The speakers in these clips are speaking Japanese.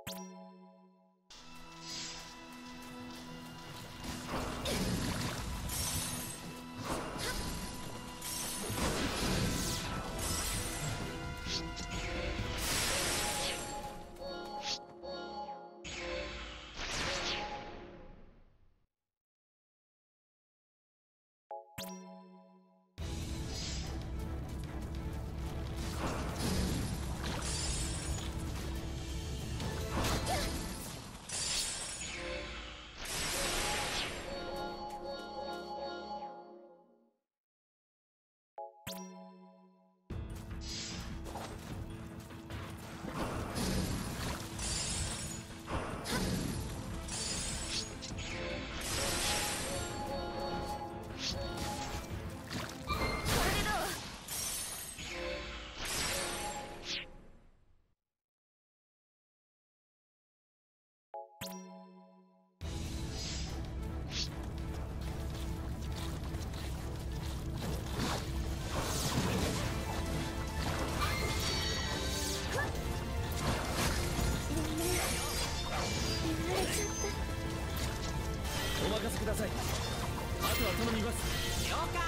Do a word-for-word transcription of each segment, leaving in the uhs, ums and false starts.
ください。あとは頼みます。了解。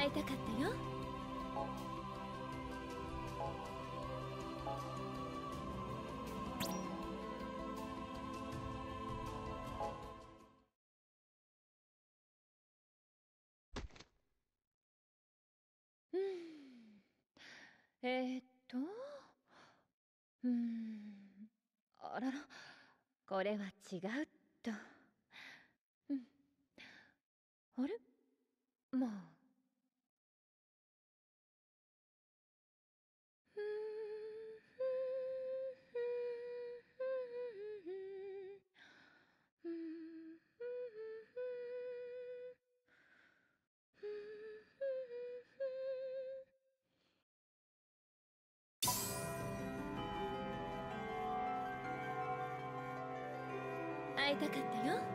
会いたかったよ。うん、えー、っとうーんあらら、これは違うっと。うん、あれ、まあ。会いたかったよ。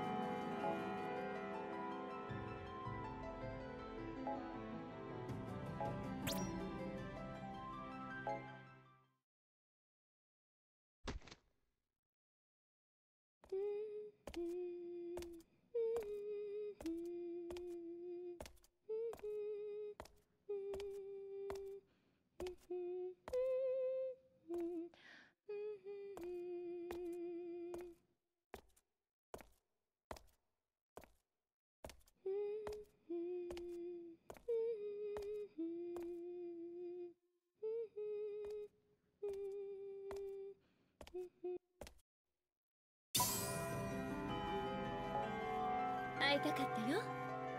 会いたかったよ。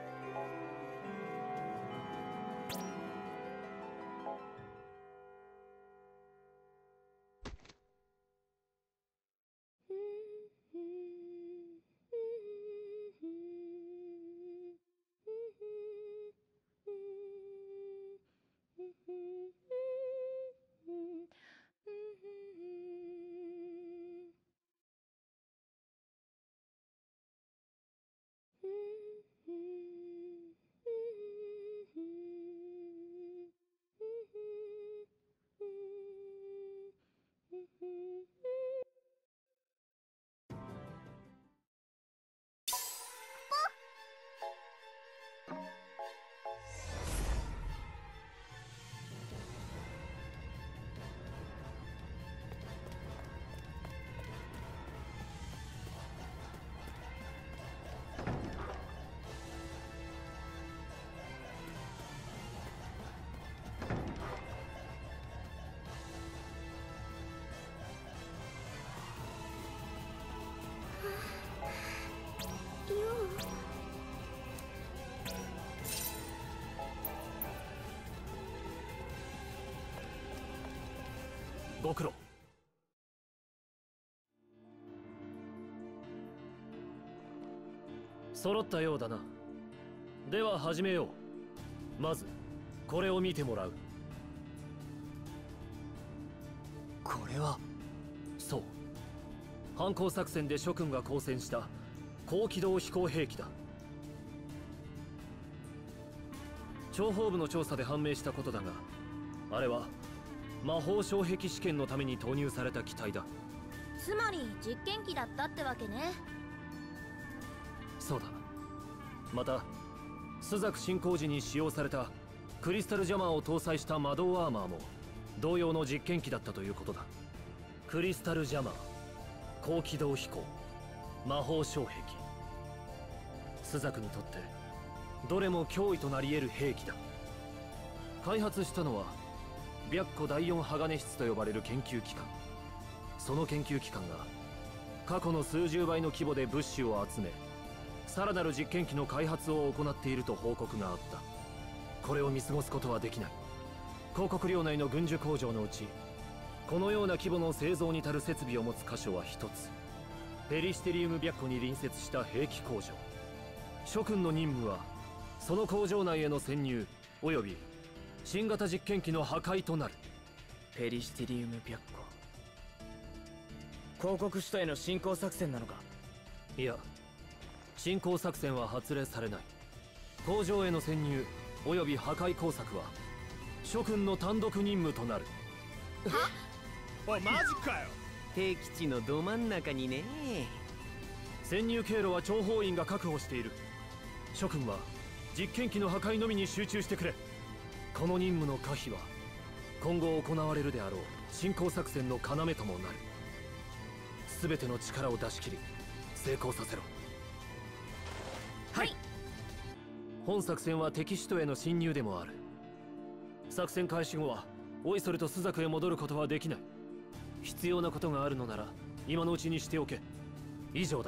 ご苦労。揃ったようだな。では始めよう。まずこれを見てもらう。 これは。 そう、反抗作戦で諸君が抗戦した高機動飛行兵器だ。諜報部の調査で判明したことだが、あれは魔法障壁試験のために投入された機体だ。 つまり実験機だったってわけね。 そうだ。また朱雀進行時に使用されたクリスタルジャマーを搭載した魔導アーマーも同様の実験機だったということだ。クリスタルジャマー、高機動飛行、魔法障壁、朱雀にとってどれも脅威となり得る兵器だ。開発したのは白虎第四鋼室と呼ばれる研究機関。その研究機関が過去の数十倍の規模で物資を集め、さらなる実験機の開発を行っていると報告があった。これを見過ごすことはできない。広告領内の軍需工場のうち、このような規模の製造に至る設備を持つ箇所は一つ。ペリシテリウム白虎に隣接した兵器工場。諸君の任務はその工場内への潜入および新型実験機の破壊となる。 ペリシテリウム白虎、広告主体の侵攻作戦なのか。 いや、侵攻作戦は発令されない。工場への潜入および破壊工作は諸君の単独任務となる。 はおいマジかよ。 敵地のど真ん中にね。 潜入経路は諜報員が確保している。諸君は実験機の破壊のみに集中してくれ。この任務の可否は今後行われるであろう進行作戦の要ともなる。全ての力を出し切り成功させろ。 はい。 本作戦は敵首都への侵入でもある。作戦開始後はおいそれとスザクへ戻ることはできない。必要なことがあるのなら今のうちにしておけ。以上だ。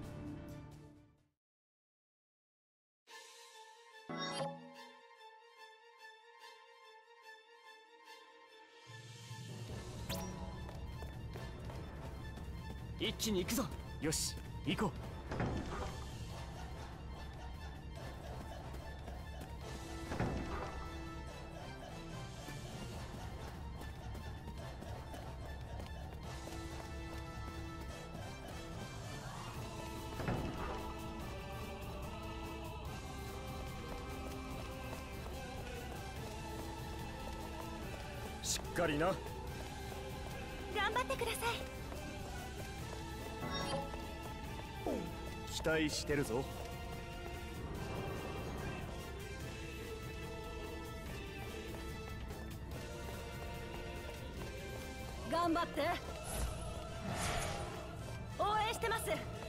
一気に行くぞ。 よし行こう。 しっかりな。 頑張ってください。 期待してるぞ。 頑張って。応援してます。